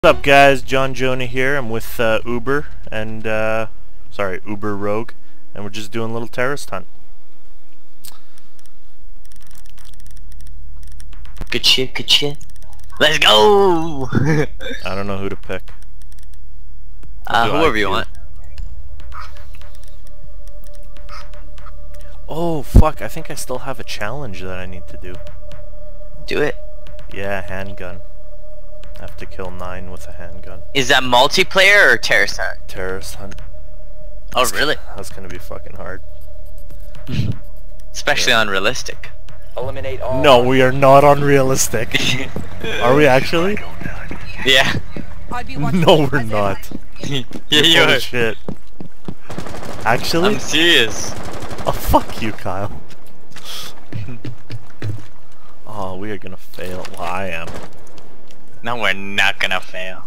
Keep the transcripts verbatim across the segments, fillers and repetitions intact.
What's up guys, John Joaneh here. I'm with uh, Uber and uh, sorry, uber.rogue, and we're just doing a little terrorist hunt. Good shit, good shit. Let's go! I don't know who to pick. Uh, whoever you want. Oh fuck, I think I still have a challenge that I need to do. Do it. Yeah, handgun. I have to kill nine with a handgun. Is that multiplayer or terrorist hunt? Terrorist hunt. Oh That's really? That's gonna be fucking hard. Especially Yeah. unrealistic. Eliminate all. No, we are not unrealistic. Are we actually? Yeah. No, we're not. Yeah, You're you full are. of shit. Actually? I'm serious. Oh, fuck you, Kyle. Oh, we are gonna fail. Well, I am. No, we're not gonna fail.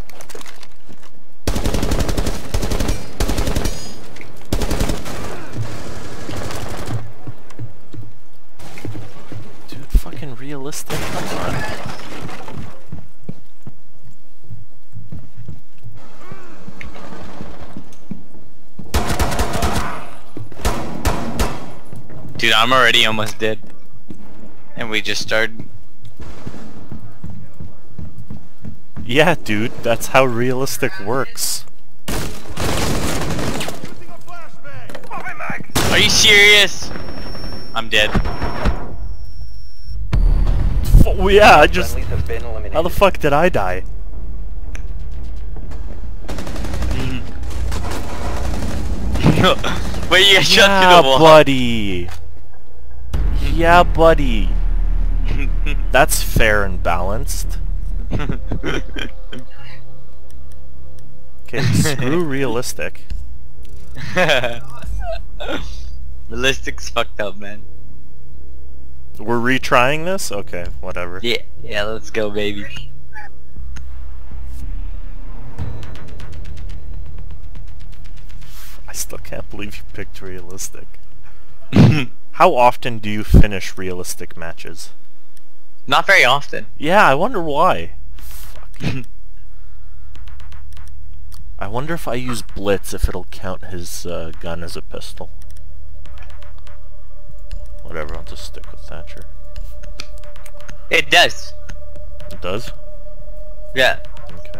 Dude, fucking realistic. Come on. Dude, I'm already almost dead. And we just started. Yeah, dude, that's how realistic works. Are you serious? I'm dead. F yeah, I just... Friendlies have been eliminated. How the fuck did I die? Wait, you got shot Yeah, through the wall. buddy. Yeah, buddy. That's fair and balanced. Okay, screw realistic. Realistic's fucked up, man. We're retrying this? Okay, whatever. Yeah, yeah, let's go, baby. I still can't believe you picked realistic. How often do you finish realistic matches? Not very often. Yeah, I wonder why. Fuck. I wonder if I use Blitz if it'll count his uh, gun as a pistol. Whatever, I'll just stick with Thatcher. It does. It does? Yeah. Okay.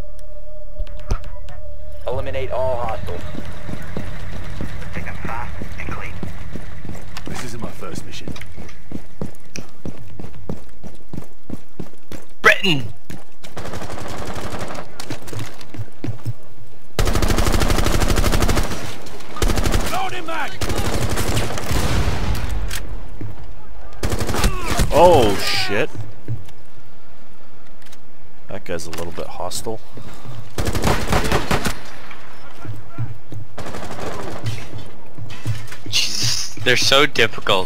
Eliminate all hostiles. Take them fast and clean. This isn't my first mission. Britain. Loading back! Oh shit. That guy's a little bit hostile. Jesus, they're so difficult.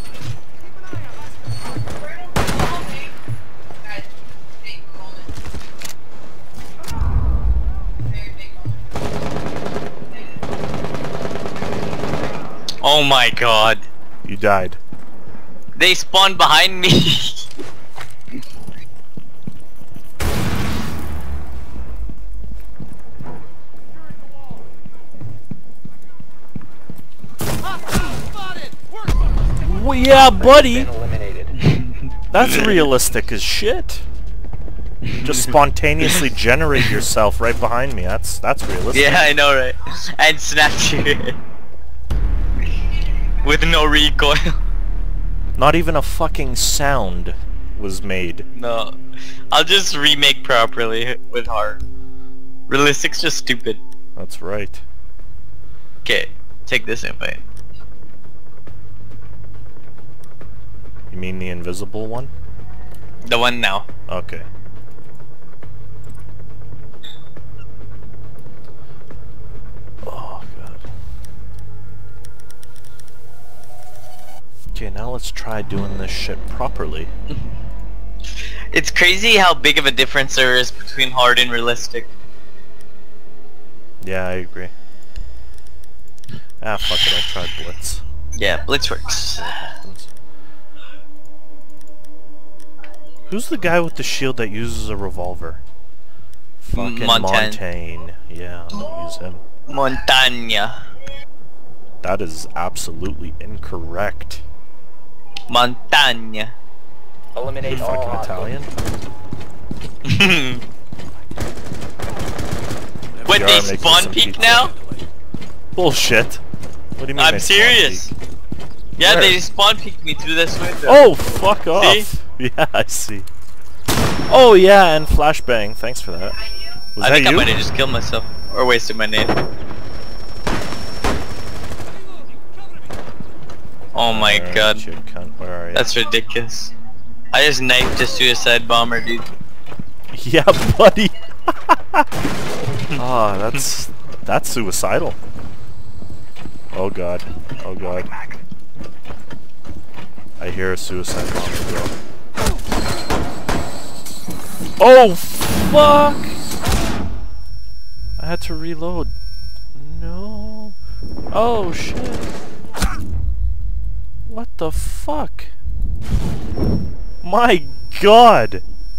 Oh my god. You died. They spawned behind me. Well, yeah, buddy. Been eliminated. That's realistic as shit. Just spontaneously generate yourself right behind me. That's that's realistic. Yeah, I know, right? And snapped you. With no recoil. Not even a fucking sound was made. No. I'll just remake properly with heart. Realistic's just stupid. That's right. Okay, take this invite. You mean the invisible one? The one now. Okay. Oh god. Okay, now let's try doing this shit properly. It's crazy how big of a difference there is between hard and realistic. Yeah, I agree. Ah, fuck it, I tried Blitz. Yeah, Blitz works. Who's the guy with the shield that uses a revolver? Fucking Montaigne. Montaigne. Yeah, I'm gonna use him. Montagna. That is absolutely incorrect. Montagna. Eliminate all Fucking hostiles. Italian. Wait, We they are making spawn some peak pizza. now? Bullshit. What do you mean? I'm they spawn serious. peak? Yeah, Where? they spawn peeked me through this window. Oh, fuck off. See? Yeah, I see. Oh, yeah, and flashbang. Thanks for that. Was I that think I you? might have just killed myself. Or wasted my name. Oh my Alright, god. you cunt. Where are you? That's ridiculous. I just knifed a suicide bomber, dude. Yeah, buddy. Ah, that's that's suicidal. Oh god. Oh god. I hear a suicide bomber go. Oh fuck! I had to reload. No. Oh shit. What the fuck? My god!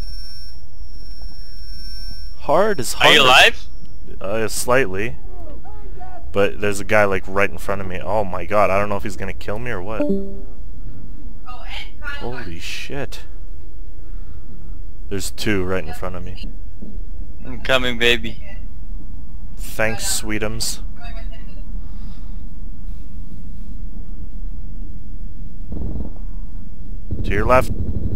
Hard is hard. Are you alive? Uh, slightly. But there's a guy like right in front of me. Oh my god, I don't know if he's gonna kill me or what. Holy shit. There's two right in front of me. I'm coming, baby. Thanks, sweetums. To your left.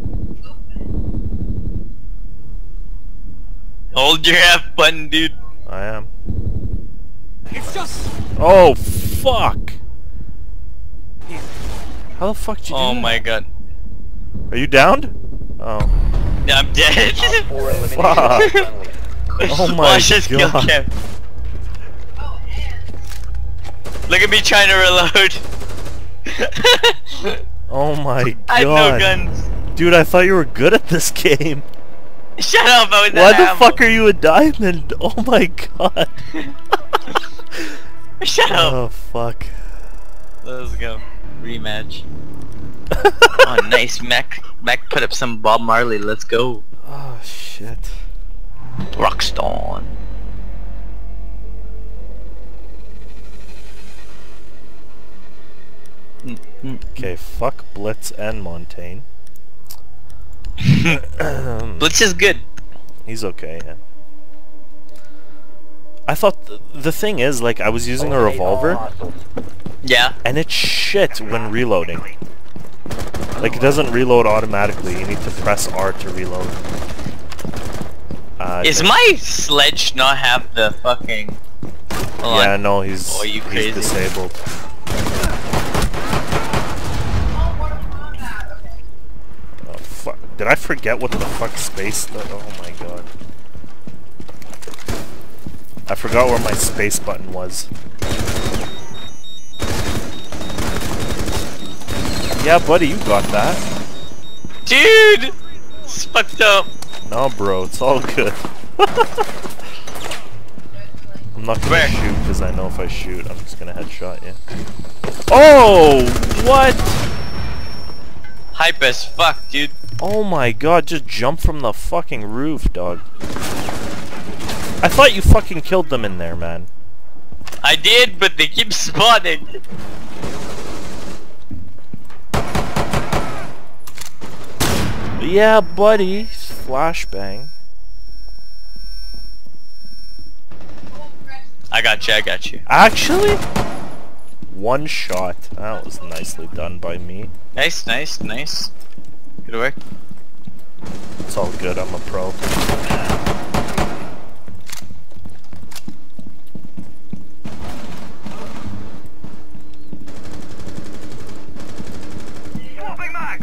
Hold your F button, dude. I am. It's just. Oh, fuck! How the fuck did you Oh do my that? god. Are you downed? Oh. Yeah, I'm dead. Op four eliminated Fuck. all friendlies. Oh my Watch this kill god. cam. Look at me trying to reload. Oh my god. I have no guns. Dude, I thought you were good at this game. Shut up, I was Why at the ammo. fuck are you a diamond? Oh my god. Shut up. Oh fuck. Let's go. Rematch. Oh, nice. Mac Mac put up some Bob Marley. Let's go. Oh shit. Rockstone. Okay, fuck Blitz and Montaigne. Blitz is good. He's okay, yeah. I thought th the thing is, like, I was using a Eliminate all revolver, hostiles. Yeah. and it's shit when reloading. Like, it doesn't reload automatically. You need to press R to reload. Uh, Is it- my sledge not have the fucking? Hold Yeah, on. no, he's, Oh, you he's crazy. disabled. Oh, fuck. Did I forget what the fuck space... The oh my god. I forgot where my space button was. Yeah, buddy, you got that. Dude, it's fucked up. No, bro, it's all good. I'm not gonna Where? shoot because I know if I shoot, I'm just gonna headshot you. Oh, what? Hype as fuck, dude. Oh my god, just jump from the fucking roof, dog. I thought you fucking killed them in there, man. I did, but they keep spawning. Yeah, buddy. Flashbang. I got you. I got you. Actually, one shot. That was nicely done by me. Nice, nice, nice. Good work. It's all good, I'm a pro. Swapping mags.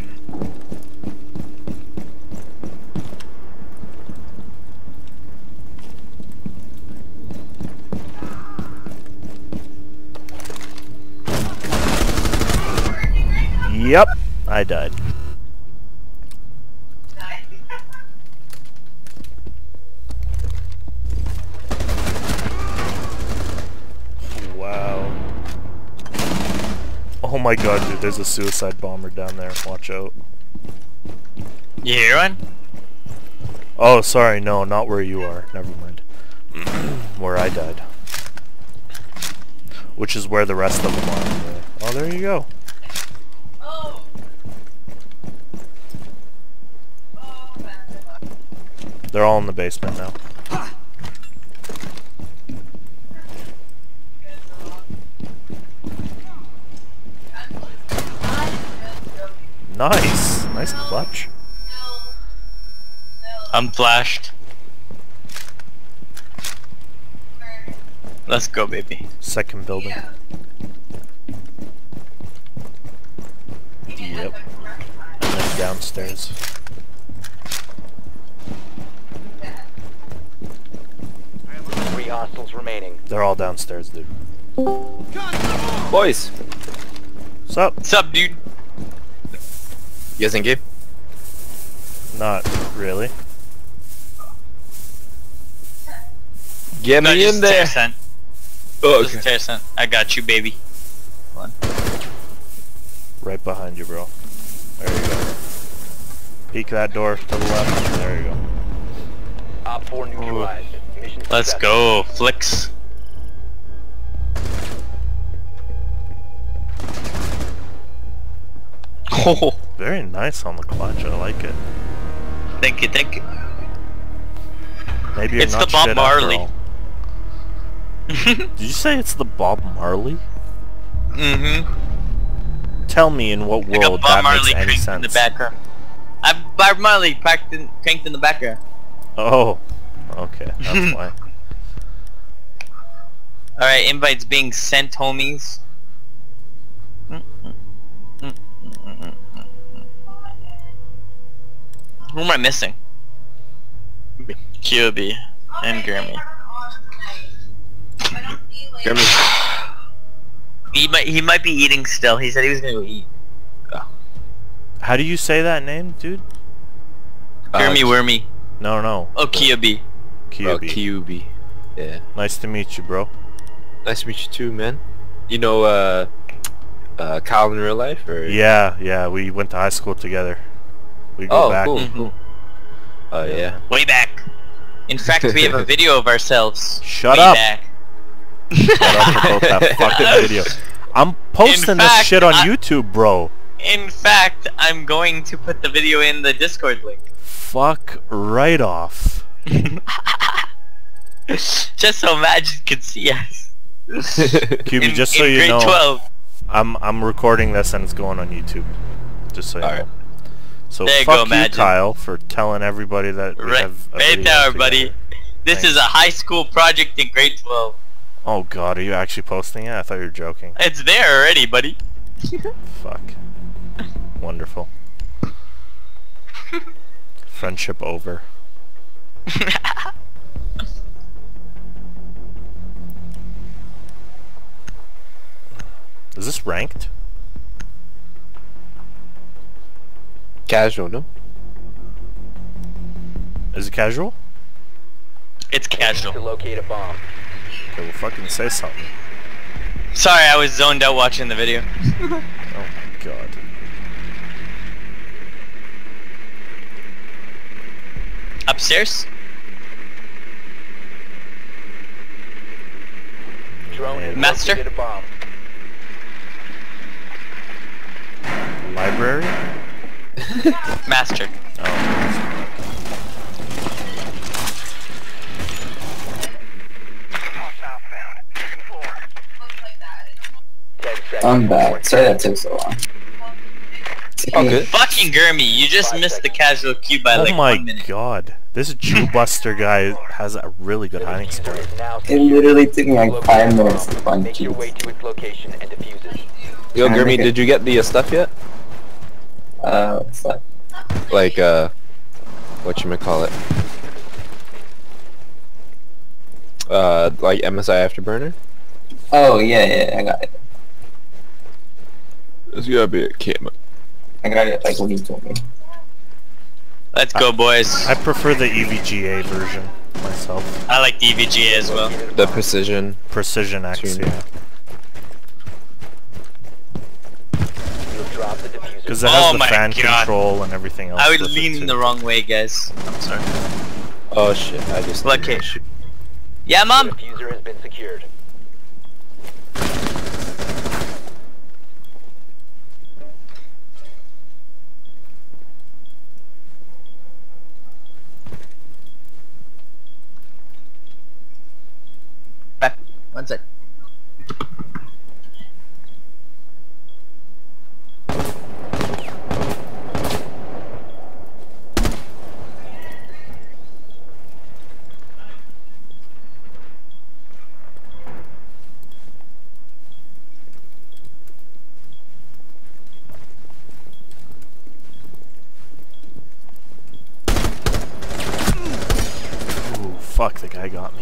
Yep, I died. Wow. Oh my god, dude, there's a suicide bomber down there. Watch out. You hear one? Oh, sorry, no, not where you are. Never mind. Where I died. Which is where the rest of them are. Oh, there you go. They're all in the basement now. Nice! Nice clutch. I'm flashed. Let's go, baby. Second building. Yep. And then downstairs. Three hostiles remaining. They're all downstairs, dude. Boys, What's up? What's up, dude? you guys in game? Not really. Get No, me just in tear there. scent. Oh, Just a tear scent. I got you, baby. Come on. Right behind you, bro. There you go. Peek that door to the left. There you go. Op four neutralized. Mission Let's successful. go, Flicks. Oh, Very nice on the clutch. I like it. thank you, thank you. Maybe you're It's not the Bob shit Marley. after all. Did you say it's the Bob Marley? Mm-hmm. Tell me in what I got world Bob that Marley makes any cranked sense. in the background. I've Bob Marley cranked in, cranked in the background. Oh, okay, that's why. Alright, invites being sent, homies. Who am I missing? Q B and Grammy. Jeremy. He might he might be eating still. He said he was gonna go eat. How do you say that name, dude? Grammy Wormy. No, no. Oh, Q B. Oh, Q B. Q B. Yeah. Nice to meet you, bro. Nice to meet you too, man. You know, uh, uh, Kyle in real life, or? Yeah, yeah. We went to high school together. We go Oh, back. cool, Mhm. cool. Oh yeah. Way back. In fact, we have a video of ourselves. Shut Way up. Back. Shut up about that fucking video. I'm posting this fact, shit on I- YouTube, bro. In fact, I'm going to put the video in the Discord link. Fuck right off. Just so Magic can see us. Q B, in, just so in you grade know, twelve. I'm I'm recording this and it's going on YouTube. Just so you Alright. know. So There you fuck go, you, Imagine. Kyle, for telling everybody that we Right, have a right video there, together. buddy. This Thanks. is a high school project in grade twelve. Oh god, are you actually posting it? I thought you were joking. It's there already, buddy. Fuck. Wonderful. Friendship over. Is this ranked? Casual, no? Is it casual? It's To casual. locate a bomb. Okay, well fucking say something. Sorry, I was zoned out watching the video. Oh my god. Upstairs? Drone has Master? located a bomb. Library? Master. Oh. Ten seconds. I'm back. Sorry that took so long. Oh, good. Fucking Gurmy, you just Five missed the seconds. casual queue by Oh like my one minute. god. This Jew Buster guy has a really good The hiding diffuser spot. is now It secure. literally took me like Locate five the minutes to bomb. find Make your way cheese. to its location and defuse it. Yo, Can I Grimmy, make it? did you get the uh, stuff yet? Uh, what's that? Like, uh, whatchamacallit? Uh, like M S I Afterburner? Oh, yeah, yeah, I got it. There's gotta be a camera. I got it like when you told me. Let's go, boys. I prefer the E V G A version myself. I like the E V G A as well. The precision. Precision X, Tune. yeah. You'll drop the diffuser. Because it Oh has the my fan God. control and everything else. I was with it, leaning too. the wrong way, guys. I'm sorry. Oh shit, I just... Okay. Shoot. Yeah, The mom. diffuser has been secured. Back. One sec. Ooh, fuck, the guy got me.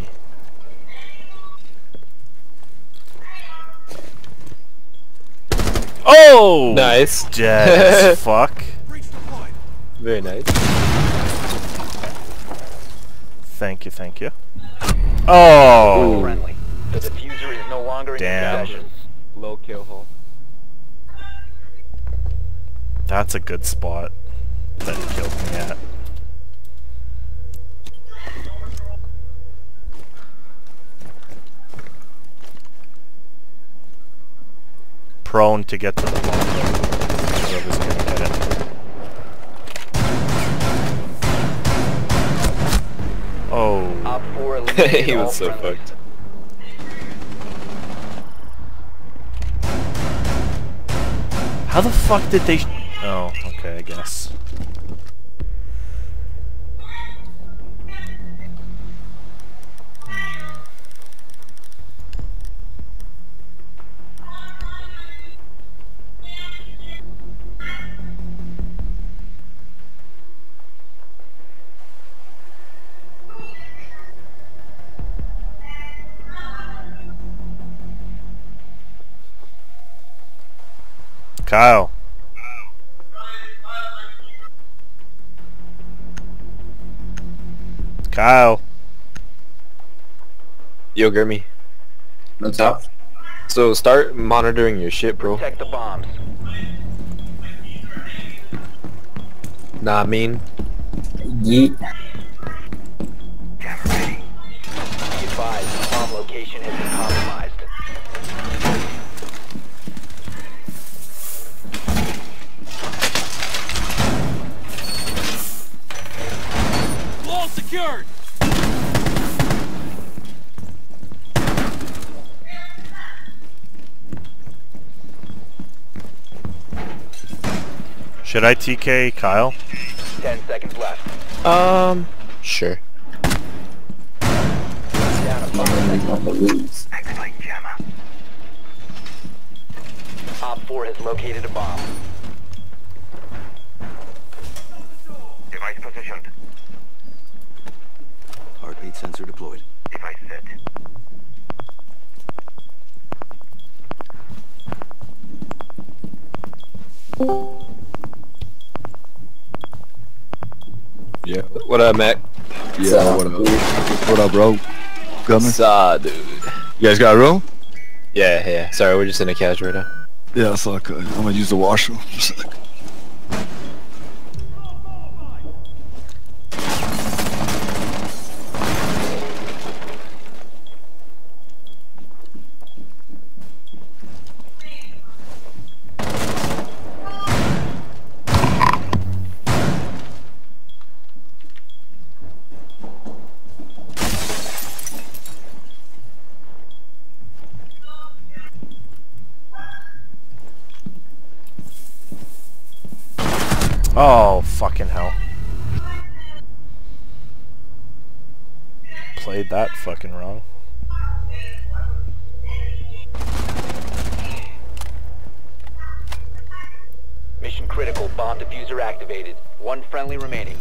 Oh! Nice. Dead as fuck. Very nice. Thank you, thank you. Oh! Friendly. The diffuser is no longer in your Damn. possession. Low kill hole. That's a good spot that he killed me at. Prone to get to the bomb. Whoever's gonna get it. Oh. Op four eliminated He all was so friendlies. fucked. How the fuck did they... Sh oh, okay, I guess. Kyle. Kyle. Yo, Gurmy. What's up? So start monitoring your shit, bro. Protect the bombs. Nah, I mean. Yeet. Be advised, the bomb location has been compromised. Wall secured. Should I T K Kyle? Ten seconds left. Um, sure. Down to My five name is seconds. on the loose. Activate jammer. Op four has located a bomb. Device positioned. Heartbeat sensor deployed. Device set. Yeah. What up, Mac? Yeah, So, what up? What up, bro? Coming? Saw, dude. You guys got a room? Yeah, yeah. Sorry, we're just in a couch right now. Yeah, I saw. I'm gonna use the washroom. Just a second. Oh, fucking hell. Played that fucking wrong. Mission critical. Bomb diffuser activated. One friendly remaining.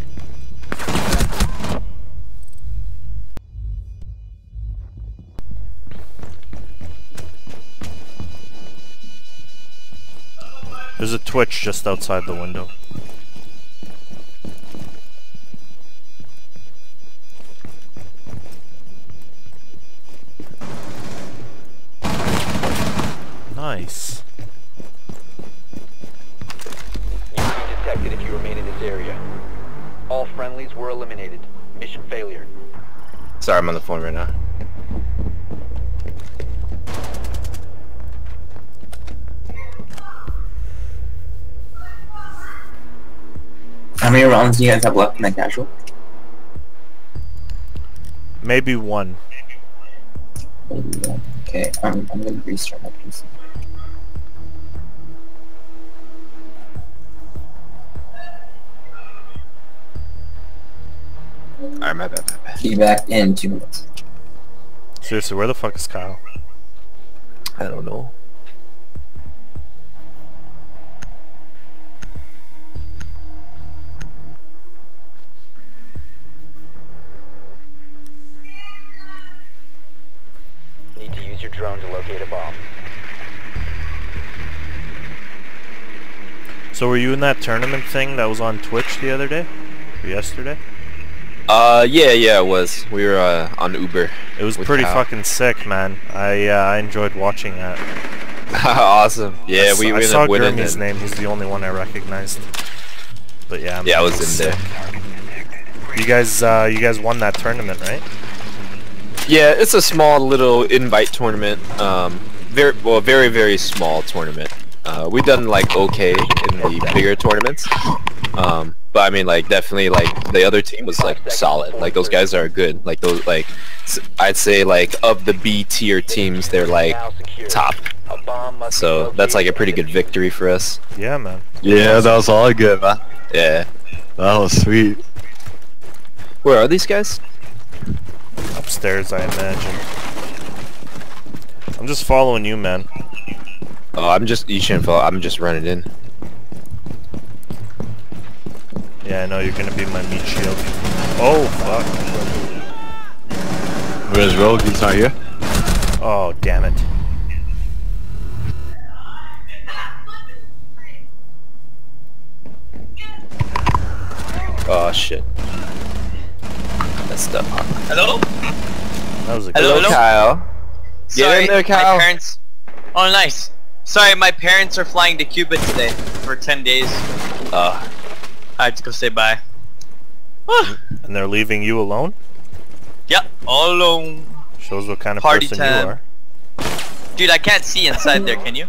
There's a Twitch just outside the window. Nice. You will be detected if you remain in this area. All friendlies were eliminated. Mission failure. Sorry, I'm on the phone right now. How many rounds do you guys have left in the casual? Maybe one. Okay, I'm, I'm gonna restart my P C. Alright, my bad, my bad. Be back in two minutes. Seriously, where the fuck is Kyle? I don't know. Need to use your drone to locate a bomb. So were you in that tournament thing that was on Twitch the other day? Or yesterday? Uh, yeah, yeah, it was. We were uh, on Uber. It was with pretty Kyle. fucking sick, man. I uh, I enjoyed watching that. Awesome. I Yeah, s- we, I we ended saw up winning. Gurmy's and- name. He's the only one I recognized. But yeah, Yeah, I man, was it in there. sick. You guys, uh, you guys won that tournament, right? Yeah, it's a small little invite tournament. Um, very well, very very small tournament. Uh, we've done like okay in the bigger tournaments. Um, but I mean, like definitely, like the other team was like solid. Like those guys are good. Like those, like s- I'd say like of the B tier teams, they're like top. A bomb must be So that's like a pretty good located. victory for us. Yeah, man. Yeah, that was all good, man. Yeah. That was sweet. Where are these guys? Upstairs, I imagine. I'm just following you, man. Oh, I'm just you shouldn't follow. I'm just running in. Yeah, I know you're gonna be my meat shield. Oh, fuck. Where's Rogue? He's not here. Oh, damn it. Oh shit. Messed up. Hello? That was a Hello, good hello? Kyle. Get Sorry, in there, Kyle. my parents... Oh, nice. Sorry, my parents are flying to Cuba today for ten days. Uh, I have to go say bye. And they're leaving you alone? Yep, all alone. Shows what kind of Party person time. you are. Dude, I can't see inside there, can you?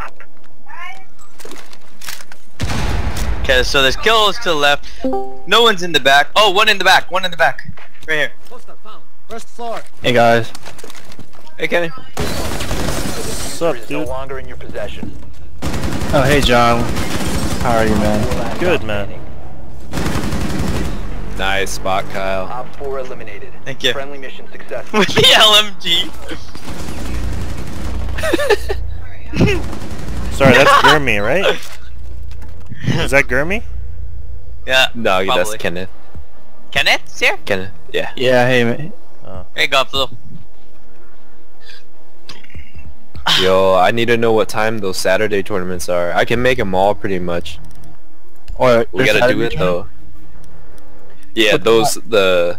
Okay, so there's kills to the left. No one's in the back. Oh, one in the back, one in the back. Right here. Hey guys. hey Kenny. What's up, Is no dude? longer in your possession. Oh hey John. How are you, man? Good, man. Nice spot, Kyle. Op four eliminated. Thank you. Friendly mission successful. With the L M G. Sorry, that's Gurmy, right? Is that Gurmy? Yeah. No, that's probably. Kenneth. Kenneth's here? Kenneth. Yeah. Yeah, hey man. There you go, Flo. Yo, I need to know what time those Saturday tournaments are. I can make them all pretty much. Or We gotta do it though. Yeah, What- those the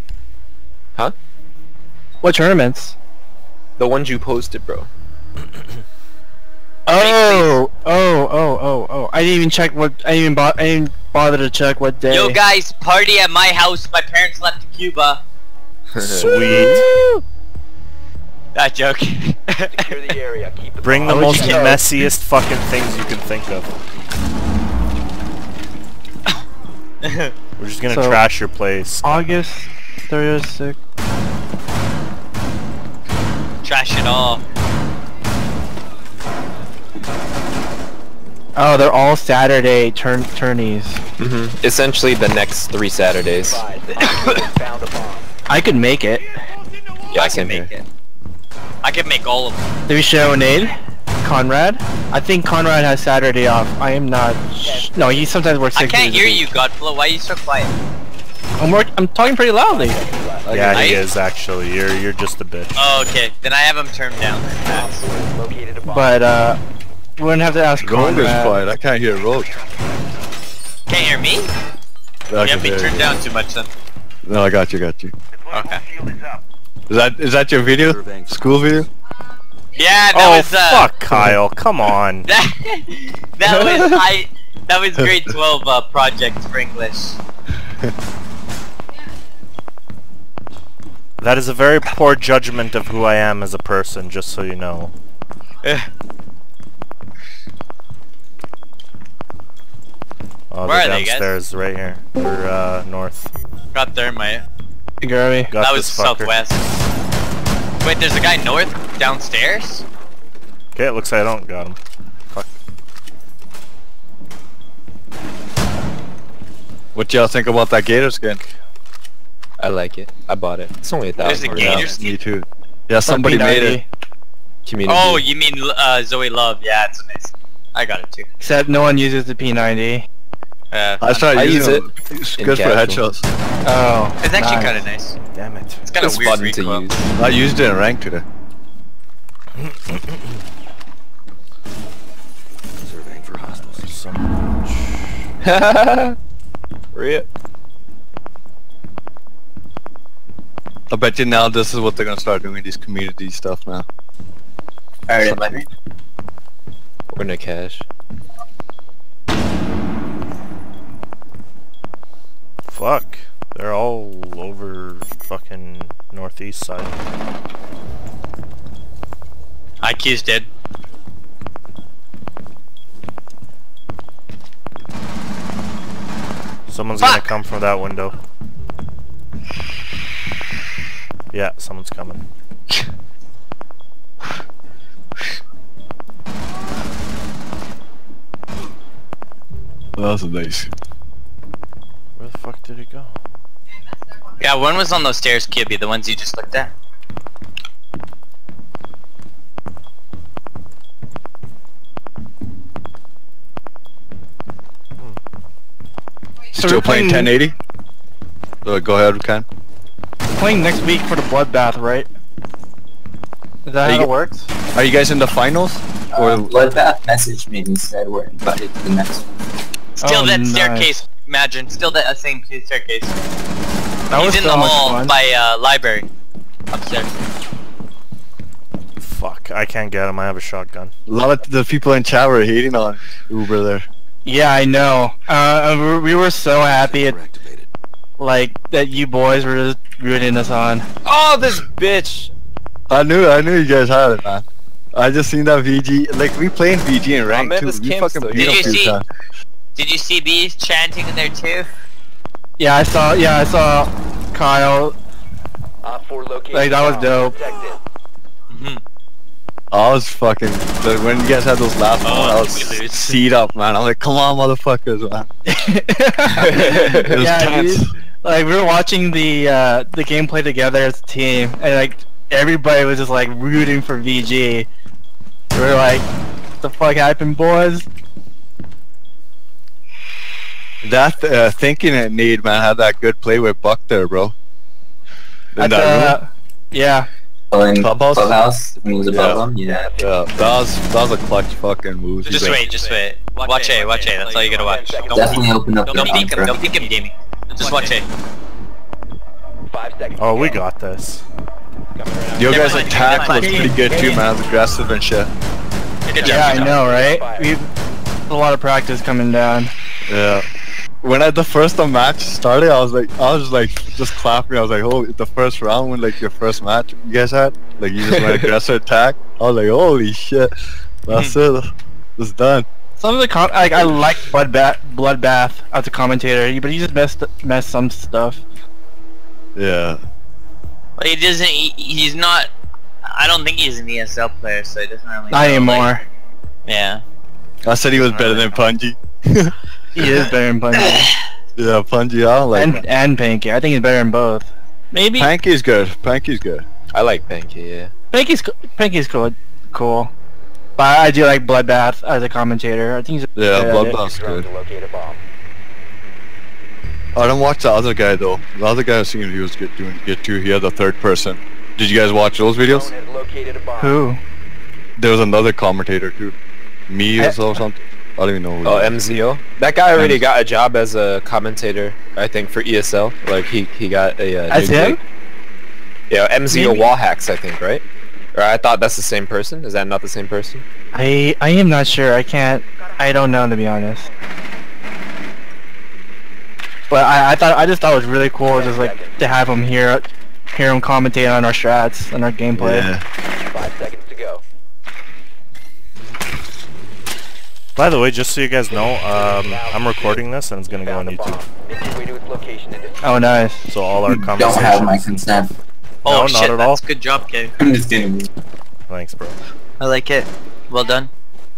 What tournaments? the ones you posted, bro. Oh, oh, oh, oh, oh! I didn't even check what. I didn't even, bo I didn't bother to check what day. Yo, guys, party at my house. My parents left to Cuba. Sweet. That joke. Secure the area. Keep the Bring the bomb. most you know? messiest fucking things you can think of. We're just gonna So- trash your place. August thirty-sixth. Trash it all. Oh, they're all Saturday turn turnies. hmm Essentially the next three Saturdays. Advised that you have found a bomb. I could make it. Yeah, I I can can make hear. it. I can make all of them. Did we show an aid? Conrad? I think Conrad has Saturday off. I am not. Sh no, he sometimes works I six can't days a hear week. you, Godflow. Why are you so quiet? I'm work. I'm talking pretty loudly. Yeah, I- he is actually. You're you're just a bitch. Oh, okay. Then I have him turned down. Op four has located a bomb. But uh, we wouldn't have to ask Rogue is Conrad. quiet. I can't hear Rogue. Can't hear me? I You can have me hear turned you. down too much then. No, I got you, got you. Okay. Is that is that your video? School video? Yeah, that Oh was uh, fuck, Kyle! Come on. That that was I. That was grade twelve uh, project for English. That is a very poor judgment of who I am as a person, just so you know. Eh. Oh, Where they're are they, guys? downstairs, right here. Or, uh, north. Got thermite. You got me. Got That was this fucker. southwest. Wait, there's a guy north downstairs? Okay, it looks like I don't got him. Fuck. What y'all think about that Gator skin? I like it. I bought it. It's only a There's a thousand. Gator Yeah, skin? me too. Yeah, somebody made it. Community. Oh, you mean uh, Zoe Love? Yeah, it's nice. I got it too. Except no one uses the P ninety. Uh, I tried I using use it. It's in good for casual. headshots. Oh. it's actually nice. kind of nice. Damn it. It's kind of It's weird fun to recoil. use. I used it in rank today. Surveying for hostiles. Some... Rip. I bet you now this is what they're gonna start doing, these community stuff now. Alright, am I right? We're gonna cash. Fuck. They're all over fucking northeast side. I Q's dead. Someone's Fuck! gonna come from that window. Yeah, someone's coming. That was nice. Where the fuck did it go? Yeah, one was on those stairs, Kibby, the ones you just looked at. So Still we're playing ten eighty? Uh, go ahead, Ken. Playing next week for the bloodbath, right? Is that Are how you- it works? Are you guys in the finals? Or Uh, Bloodbath messaged me and said we're invited to the next one. Still Oh, that nice. staircase, imagine. Still that uh, same staircase. That was He's in so the much hall fun. by uh, library. Upstairs. Fuck, I can't get him. I have a shotgun. a lot of the people in chat were hating on Uber there. Yeah, I know. Uh, we- we were so happy, at, Activated. like, that you boys were just rooting us on. Oh, this bitch! I knew, I knew you guys had it, man. I just seen that V G, like we playing V G in rank man, too. this We camp's fucking still beat here. them Did you few see- times. Did you see bees chanting in there too? Yeah, I saw. Yeah, I saw Kyle. Op four located. Like, that was bomb. dope. Protect it. Mm-hmm. I was fucking, like, when you guys had those last Oh, one, I was we lose. seat up, man. I'm like, come on, motherfuckers, man. It was yeah, tense. dude. Like, we were watching the uh, the gameplay together as a team, and like everybody was just like rooting for V G. We were like, "What the fuck happened, boys?" That uh, thinking it need, man, had that good play with Buck there, bro. In At that the- yeah. Oh, in Clubhouse? Clubhouse, when he was above Yeah. them, yeah. room. Yeah, that was that was a clutch fucking move. Just He's like, wait, just wait. Watch A, watch A. That's all you gotta watch. Don't Definitely open up Don't, the don't peek him, bunker. don't peek him, Jamie. Just watch A. Five seconds. Oh, to we go. got this. Your Never guys' mind, attack never was mind. pretty good too, man. It was aggressive and shit. Good job, Yeah, I good job. know, right? We've a lot of practice coming down. Yeah. When I, the first match started, I was like, I was like, just clapping. I was like, oh, the first round when like your first match you guys had, like you just went aggressive attack. I was like, holy shit, that's it, it's done. Some of the com- like I like Bloodbath, Bloodbath as a commentator, but he just messed messed some stuff. Yeah. Well, he doesn't, he, he's not, I don't think he's an E S L player, so he doesn't really Not know, like- anymore. yeah. I said he was better than Punji. He is better than Punky. Yeah, Punji, I don't like and that. and Panky. I think he's better than both. Maybe Panky's good. Panky's good. I like Panky, yeah. Panky's co- Panky's cool. Cool. But I do like Bloodbath as a commentator. I think he's Yeah, good at it. Bloodbath's Drone good. to locate a bomb. I don't watch the other guy though. The other guy seemed he was good doing good too. He had the third person. Did you guys watch those videos? Drone has located a bomb. Who? There was another commentator too. Me I- or so- something. I don't even know. Who Oh, he M Z O. That guy already got a job as a commentator, I think, for E S L. Like he he got a. Uh, As new him? gig. Yeah, M Z O Maybe. wall hacks, I think, right? Or I thought that's the same person. Is that not the same person? I I am not sure. I can't. I don't know, to be honest. But I I thought I just thought it was really cool just like to have him here hear him commentate on our strats and our gameplay. Yeah. Five seconds to go. By the way, just so you guys know, um, I'm recording this and it's gonna go on Found a YouTube. bomb. Make your way to its location and defuse Oh, nice. So all our You don't conversations. have my consent. Oh No, not shit, at all. that's good job, Kay. I'm just kidding. Thanks, bro. I like it. Well done.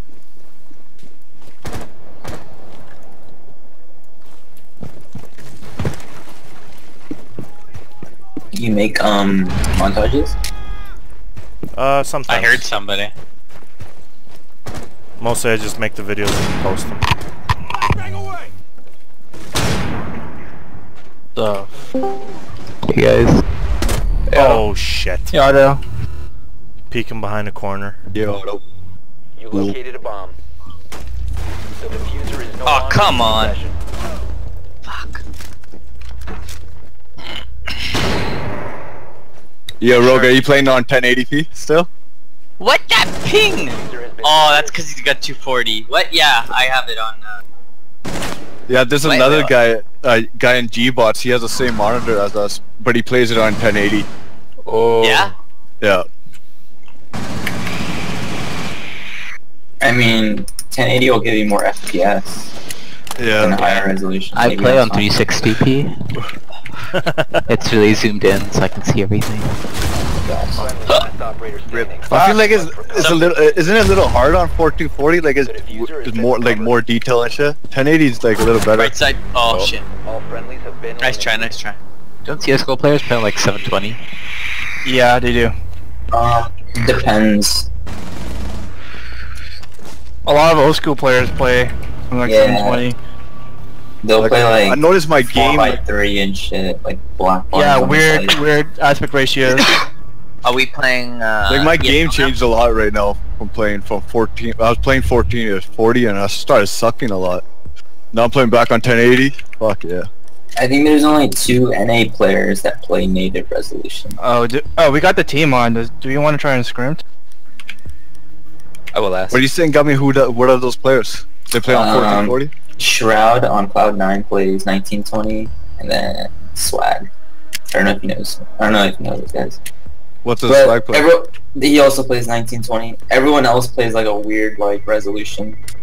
You make um montages? Uh, sometimes. I heard somebody. Mostly I just make the videos and post them. So. Hey guys. Oh shit. Yeah, Otto. Peeking behind a corner. Yo, no. You located a bomb. The diffuser is no Oh, longer come in on. possession. Fuck. Yo, Rogue, are you playing on ten eighty p still? What that ping? Diffuser has been Oh, that's because he's got two forty. What? Yeah, I have it on. Uh... Yeah, there's Wait, another what? guy, uh, guy in G-Bots. He has the same monitor as us, but he plays it on ten eighty. Oh. Yeah. Yeah. I mean, ten eighty will give you more F P S and a Yeah. higher resolution. I Maybe play that's on fine. three sixty p. It's really zoomed in, so I can see everything. friendly last operator standing. I feel like it's it's a little isn't it a little hard on forty-two forty? Like it's, The diffuser has it's been more like recovered. more detail and shit. ten eighty is like a little better. Right side. Oh, Oh. shit. All friendlies have been Nice try, eliminated. nice try. Don't C S G O players play on like seven twenty? Yeah, they do. Um, depends. A lot of old school players play on like Yeah. seven twenty. They'll Like, play like I noticed my four game. by three and shit, like black bars Yeah, on the weird, side. weird aspect ratios. Are we playing? Uh, Like my E S L game now? changed a lot right now from playing from fourteen. I was playing fourteen to forty, and I started sucking a lot. Now I'm playing back on ten eighty. Fuck yeah. I think there's only two N A players that play native resolution. Oh, do, oh, we got the team on. Does, do you want to try and scrim? I will ask. What are you saying, Gummy? Who? Do, what are those players? They play on Um, fourteen forty. Shroud on Cloud nine plays nineteen twenty, and then Swag. I don't know if you know. I don't know if you know those guys. What's the But swag play? every, he also plays nineteen twenty. Everyone else plays like a weird like resolution.